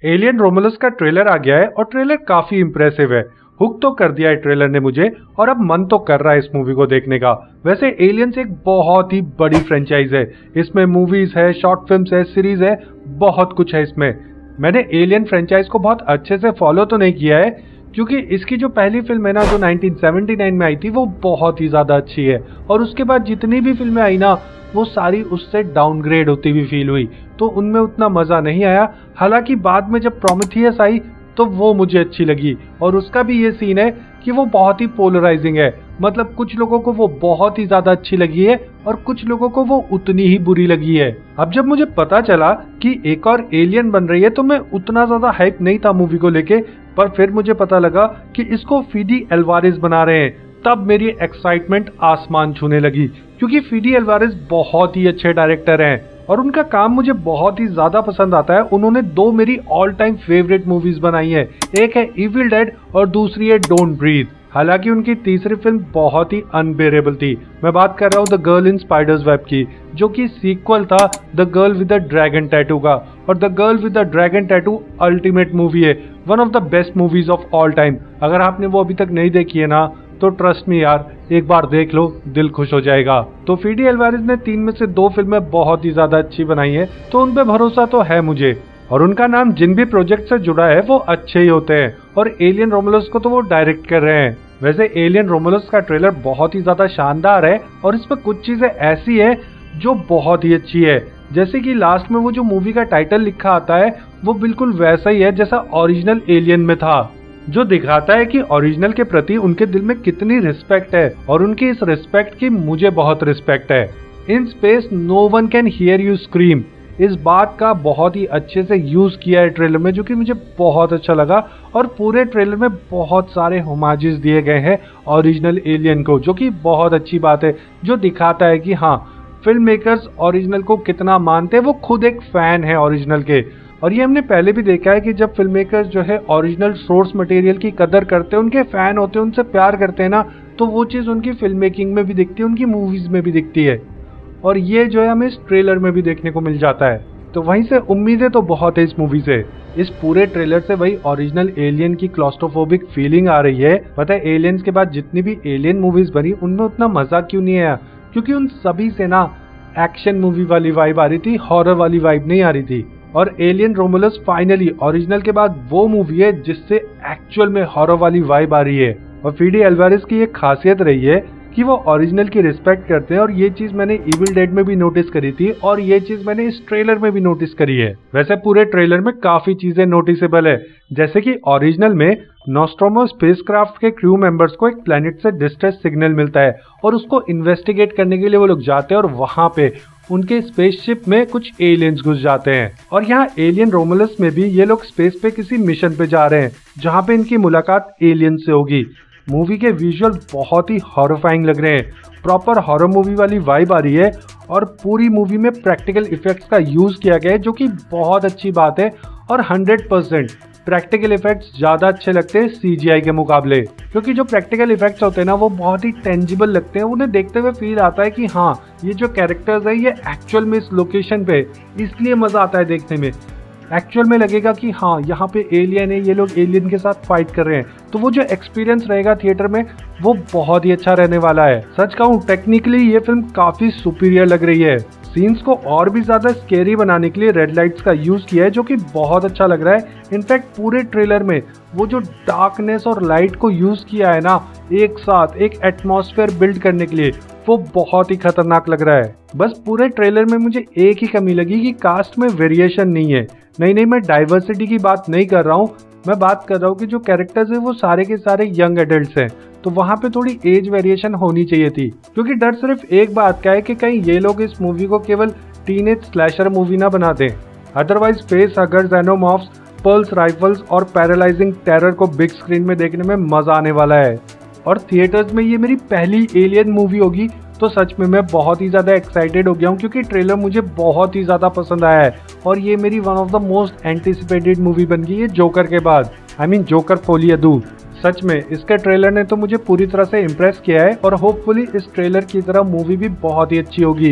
Alien Romulus का ट्रेलर आ गया है और ट्रेलर काफी इंप्रेसिव है। हुक तो कर दिया है ट्रेलर ने मुझे और अब मन तो कर रहा है इस मूवी को देखने का। वैसे एलियंस एक बहुत ही बड़ी फ्रेंचाइज है, इसमें मूवीज है, शॉर्ट फिल्म्स है, सीरीज है, बहुत कुछ है इसमें। मैंने एलियन फ्रेंचाइज को बहुत अच्छे से फॉलो तो नहीं किया है क्योंकि इसकी जो पहली फिल्म है ना, जो 1979 में आई थी, वो बहुत ही ज्यादा अच्छी है और उसके बाद जितनी भी फिल्में आई ना, वो सारी उससे डाउनग्रेड होती हुई फील हुई, तो उनमें उतना मजा नहीं आया। हालांकि बाद में जब प्रोमेथियस आई तो वो मुझे अच्छी लगी और उसका भी ये सीन है कि वो बहुत ही पोलराइजिंग है। मतलब कुछ लोगों को वो बहुत ही ज्यादा अच्छी लगी है और कुछ लोगों को वो उतनी ही बुरी लगी है। अब जब मुझे पता चला कि एक और एलियन बन रही है तो मैं उतना ज्यादा हाइप नहीं था मूवी को लेके, पर फिर मुझे पता लगा कि इसको फीडी एल्वारेज बना रहे हैं, तब मेरी एक्साइटमेंट आसमान छूने लगी क्योंकि फीडी एल्वारेज बहुत ही अच्छे डायरेक्टर हैं और उनका काम मुझे बहुत ही ज्यादा पसंद आता है। उन्होंने दो मेरी ऑल टाइम फेवरेट मूवीज बनाई है, एक है इविल डेड और दूसरी है डोंट ब्रीथ। हालांकि उनकी तीसरी फिल्म बहुत ही अनबेरेबल थी। मैं बात कर रहा हूँ the girl in spider's web की, जो कि सीक्वल था the girl with the dragon tattoo का, और the girl with the dragon tattoo ultimate movie है, one of the best movies of all time. अगर आपने वो अभी तक नहीं देखी है ना, तो ट्रस्ट मी यार, एक बार देख लो, दिल खुश हो जाएगा। तो फीडी एल्वारेज ने 3 में से 2 फिल्में बहुत ही ज्यादा अच्छी बनाई है, तो उन पे भरोसा तो है मुझे। और उनका नाम जिन भी प्रोजेक्ट से जुड़ा है वो अच्छे ही होते हैं, और एलियन रोमुलस को तो वो डायरेक्ट कर रहे हैं। वैसे एलियन रोमुलस का ट्रेलर बहुत ही ज्यादा शानदार है और इसमें कुछ चीजें ऐसी है जो बहुत ही अच्छी है। जैसे कि लास्ट में वो जो मूवी का टाइटल लिखा आता है वो बिल्कुल वैसा ही है जैसा ओरिजिनल एलियन में था, जो दिखाता है कि ओरिजिनल के प्रति उनके दिल में कितनी रिस्पेक्ट है और उनकी इस रिस्पेक्ट की मुझे बहुत रिस्पेक्ट है। In space no one can hear you scream, इस बात का बहुत ही अच्छे से यूज किया है ट्रेलर में, जो कि मुझे बहुत अच्छा लगा। और पूरे ट्रेलर में बहुत सारे होमाजेस दिए गए हैं ओरिजिनल एलियन को, जो कि बहुत अच्छी बात है, जो दिखाता है कि हाँ, फिल्म मेकर्स ओरिजिनल को कितना मानते हैं, वो खुद एक फैन है ओरिजिनल के। और ये हमने पहले भी देखा है कि जब फिल्म मेकर्स जो है ओरिजिनल सोर्स मटेरियल की कदर करते हैं, उनके फैन होते हैं, उनसे प्यार करते हैं ना, तो वो चीज़ उनकी फिल्म मेकिंग में भी दिखती है, उनकी मूवीज में भी दिखती है। और ये जो है हमें इस ट्रेलर में भी देखने को मिल जाता है। तो वहीं से उम्मीदें तो बहुत है इस मूवी से। इस पूरे ट्रेलर से वही ओरिजिनल एलियन की क्लॉस्ट्रोफोबिक फीलिंग आ रही है। पता है एलियंस के बाद जितनी भी एलियन मूवीज बनी उनमें उतना मजा क्यों नहीं आया, क्योंकि उन सभी से ना एक्शन मूवी वाली वाइब आ रही थी, हॉरर वाली वाइब नहीं आ रही थी। और एलियन रोमुलस फाइनली ओरिजिनल के बाद वो मूवी है जिससे एक्चुअल में हॉरर वाली वाइब आ रही है। और फीडी एल्वारेज की एक खासियत रही है कि वो ओरिजिनल की रिस्पेक्ट करते हैं, और ये चीज मैंने इविल डेड में भी नोटिस करी थी और ये चीज मैंने इस ट्रेलर में भी नोटिस करी है। वैसे पूरे ट्रेलर में काफी चीजें नोटिसेबल है, जैसे कि ओरिजिनल में नॉस्ट्रोमो स्पेसक्राफ्ट के क्रू मेंबर्स को एक प्लेनेट से डिस्ट्रेस सिग्नल मिलता है और उसको इन्वेस्टिगेट करने के लिए वो लोग जाते हैं और वहां पे उनके स्पेसशिप में कुछ एलियंस घुस जाते हैं। और यहाँ एलियन रोमुलस में भी ये लोग स्पेस पे किसी मिशन पे जा रहे हैं जहाँ पे इनकी मुलाकात एलियन से होगी। मूवी के विजुअल बहुत ही हॉरिफाइंग लग रहे हैं, प्रॉपर हॉरर मूवी वाली वाइब आ रही है और पूरी मूवी में प्रैक्टिकल इफेक्ट्स का यूज किया गया है, जो कि बहुत अच्छी बात है। और 100% प्रैक्टिकल इफेक्ट्स ज्यादा अच्छे लगते हैं सीजीआई के मुकाबले, क्योंकि जो प्रैक्टिकल इफेक्ट्स होते हैं ना, वो बहुत ही टेंजिबल लगते हैं। उन्हें देखते हुए फील आता है कि हाँ, ये जो कैरेक्टर्स है ये एक्चुअल में इस लोकेशन पे, इसलिए मजा आता है देखने में। एक्चुअल में लगेगा कि हाँ, यहाँ पे एलियन है, ये लोग एलियन के साथ फाइट कर रहे हैं, तो वो जो एक्सपीरियंस रहेगा थिएटर में वो बहुत ही अच्छा रहने वाला है। सच कहूँ, टेक्निकली ये फिल्म काफी सुपीरियर लग रही है। सीन्स को और भी ज्यादा स्केरी बनाने के लिए रेड लाइट्स का यूज किया है, जो कि बहुत अच्छा लग रहा है। इनफैक्ट पूरे ट्रेलर में वो जो डार्कनेस और लाइट को यूज किया है ना, एक साथ एक एटमॉस्फेयर बिल्ड करने के लिए, वो बहुत ही खतरनाक लग रहा है। बस पूरे ट्रेलर में मुझे एक ही कमी लगी कि कास्ट में वेरिएशन नहीं है। नहीं, मैं डाइवर्सिटी की बात नहीं कर रहा हूँ, मैं बात कर रहा हूँ कि जो कैरेक्टर्स है वो सारे के सारे यंग एडल्ट्स हैं, तो वहाँ पे थोड़ी एज वेरिएशन होनी चाहिए थी। क्योंकि डर सिर्फ एक बात का है कि कहीं ये लोग इस मूवी को केवल टीनेज स्लैशर मूवी ना बना दें। Otherwise face huggers, xenomorphs, pulse rifles और पैरालाइजिंग टेरर को बिग स्क्रीन में देखने में मजा आने वाला है। और थिएटर्स में ये मेरी पहली एलियन मूवी होगी, तो सच में मैं बहुत ही ज़्यादा एक्साइटेड हो गया हूँ, क्योंकि ट्रेलर मुझे बहुत ही ज़्यादा पसंद आया है और ये मेरी one of the most anticipated movie बन गई है जोकर के बाद। आई मीन जोकर फोलिया दू। सच में इसके ट्रेलर ने तो मुझे पूरी तरह से इम्प्रेस किया है और होपफुली इस ट्रेलर की तरह मूवी भी बहुत ही अच्छी होगी।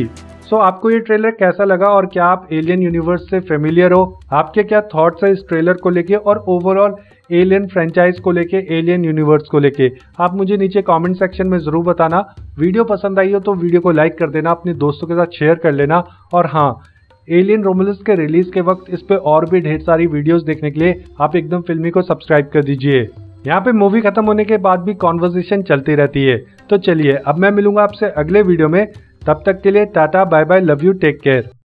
सो आपको ये ट्रेलर कैसा लगा और क्या आप एलियन यूनिवर्स से फेमिलियर हो? आपके क्या थॉट्स है इस ट्रेलर को लेके और ओवरऑल एलियन फ्रेंचाइज को लेके, एलियन यूनिवर्स को लेके? आप मुझे नीचे कमेंट सेक्शन में जरूर बताना। वीडियो पसंद आई हो तो वीडियो को लाइक कर देना, अपने दोस्तों के साथ शेयर कर लेना। और हाँ, एलियन रोमुलस के रिलीज के वक्त इस पे और भी ढेर सारी वीडियोस देखने के लिए आप एकदम फिल्मी को सब्सक्राइब कर दीजिए। यहाँ पे मूवी खत्म होने के बाद भी कॉन्वर्सेशन चलती रहती है। तो चलिए अब मैं मिलूंगा आपसे अगले वीडियो में, तब तक के लिए टाटा bye bye, love you, take care.